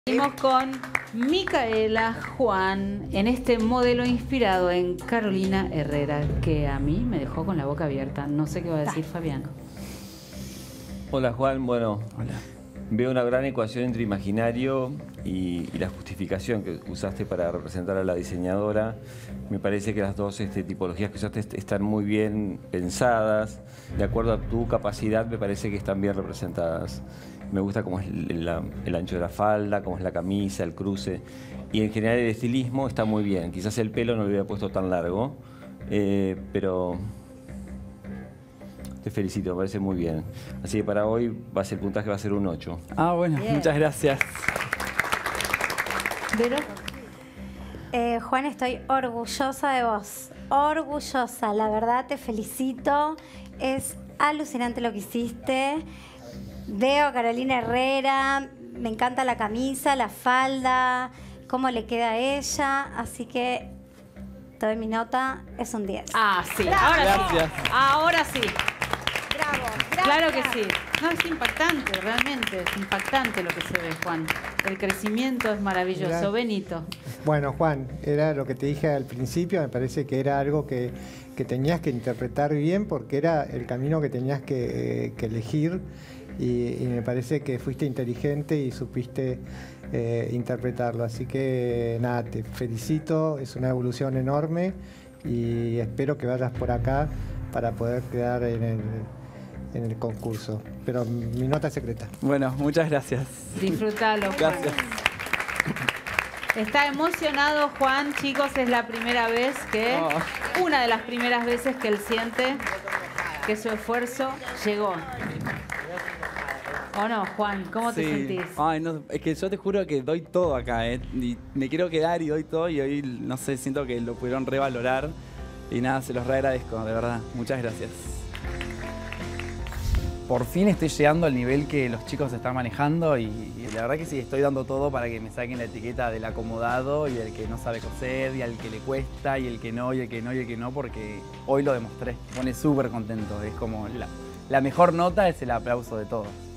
Seguimos con Micaela Juan en este modelo inspirado en Carolina Herrera, que a mí me dejó con la boca abierta. No sé qué va a decir Fabián. Hola Juan, bueno, Hola. Veo una gran ecuación entre imaginario y la justificación que usaste para representar a la diseñadora. Me parece que las dos tipologías que usaste están muy bien pensadas, de acuerdo a tu capacidad me parece que están bien representadas. Me gusta cómo es el ancho de la falda, cómo es la camisa, el cruce. Y en general el estilismo está muy bien. Quizás el pelo no lo hubiera puesto tan largo, pero te felicito, me parece muy bien. Así que para hoy el puntaje va a ser un 8. Ah, bueno, Bien. Muchas gracias. ¿Vero? Juan, estoy orgullosa de vos. Orgullosa, la verdad te felicito. Es alucinante lo que hiciste. Veo a Carolina Herrera, me encanta la camisa, la falda, cómo le queda a ella. Así que te doy mi nota, es un 10. Ah, sí, Bravo. ahora Gracias. sí. Ahora sí. Bravo, Claro que sí. No, es impactante, realmente. Es impactante lo que se ve, Juan. El crecimiento es maravilloso. Mirá. Benito. Bueno, Juan, era lo que te dije al principio, me parece que era algo que tenías que interpretar bien porque era el camino que tenías que elegir y me parece que fuiste inteligente y supiste interpretarlo. Así que nada, te felicito, es una evolución enorme y espero que vayas por acá para poder quedar en el concurso. Pero mi nota es secreta. Bueno, muchas gracias. Disfrútalo, Juan. Gracias. Está emocionado Juan, chicos, es la primera vez que, una de las primeras veces que él siente que su esfuerzo llegó. ¿O no, Juan? ¿Cómo te sentís? Ay, no, es que yo te juro que doy todo acá, y me quiero quedar y doy todo y hoy, no sé, siento que lo pudieron revalorar y nada, se los reagradezco, de verdad. Muchas gracias. Por fin estoy llegando al nivel que los chicos están manejando y la verdad que sí, estoy dando todo para que me saquen la etiqueta del acomodado y del que no sabe coser y al que le cuesta y el que no, y el que no, y el que no, porque hoy lo demostré. Me pone súper contento, es como la mejor nota es el aplauso de todos.